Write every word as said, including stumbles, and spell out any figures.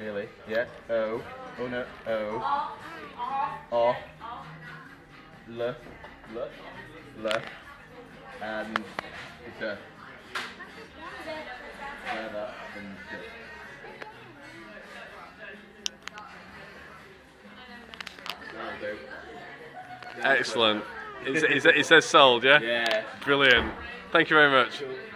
Nearly. Yeah. O. Oh no. O. O. L. L. L. And it's a. That and Excellent. It, it, it says sold, yeah? yeah. Brilliant. Thank you very much. Cool.